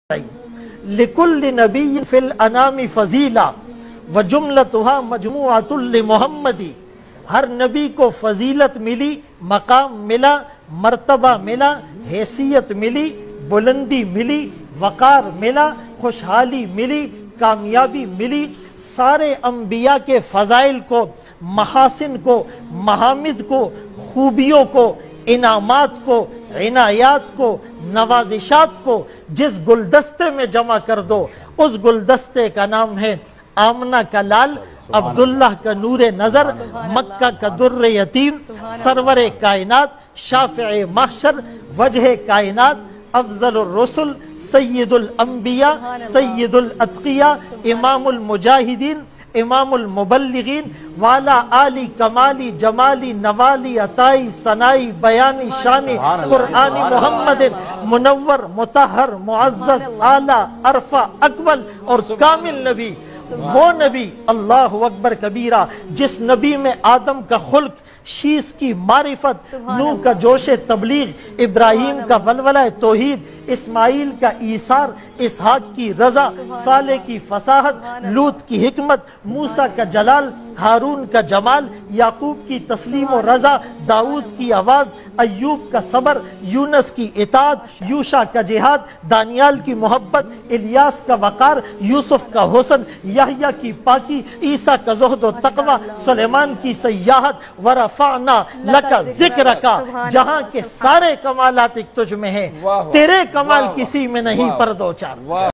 لِكُلِّ نَبِيٍّ فِي الْأَنَامِ فَضِيلَةٌ وَجُمْلَتُهَا مَجْمُوعَةٌ لِمُحَمَّدِ۔ ہر نبی کو فضیلت ملی، مقام ملا، مرتبہ ملا، حیثیت ملی، بلندی ملی، وقار ملا، خوشحالی ملی، کامیابی ملی۔ سارے انبیاء کے فضائل کو، محاسن کو، محامد کو، خوبیوں کو، انعامات کو، عنایات کو، نوازشات کو جس گلدستے میں جمع کر دو، اس گلدستے کا نام ہے آمنہ کا لال، عبداللہ کا نور نظر، مکہ کا در یتیم، سرور کائنات، شافع محشر، وجہ کائنات، افضل الرسل، سید الانبیاء، سید الاتقیاء، امام المجاہدین، امام المبلغین، والا آلی کمالی جمالی نوالی عطائی ثنائی بیانی شانی قرآنی محمد منور مطہر معزز اعلیٰ عرفہ اکمل اور کامل نبی۔ وہ نبی اللہ اکبر کبیرہ جس نبی میں آدم کا خلق، شیس کی معرفت، نوح کا جوش تبلیغ، ابراہیم کا ولولہ توحید، اسماعیل کا ایثار، اسحاق کی رضا، صالح کی فصاحت، لوط کی حکمت، موسیٰ کا جلال، ہارون کا جمال، یعقوب کی تسلیم و رضا، داؤد کی آواز، ایوب کا صبر، یونس کی اطاعت، یوشع کا جہاد، دانیال کی محبت، الیاس کا وقار، یوسف کا حسن، یحییٰ کی پاکی، عیسیٰ کا زہد و تقوی، سلیمان کی سیاحت، ورفعنا لک ذکرک۔ جہاں کے سارے کمالات ایک تجھ میں ہیں، تیرے کمال کسی میں نہیں پر دو چار۔